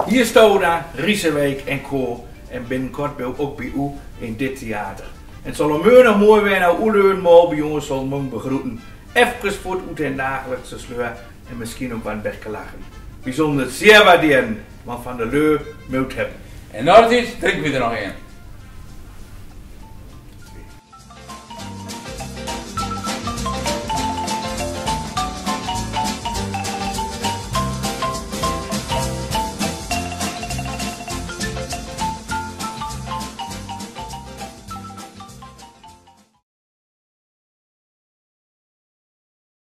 Hier staan daar Rieseweek en Co. En binnenkort ben ik ook bij u in dit theater. En het zal een nog mooi weer naar Oeleun, maar bij jongens zal ik begroeten. Even voort uit en dagelijkse sleur en misschien ook wat een beetje lachen. Bijzonder zeer waarderen, want van de leur moet hebben. En na de tijd drinken we er nog een.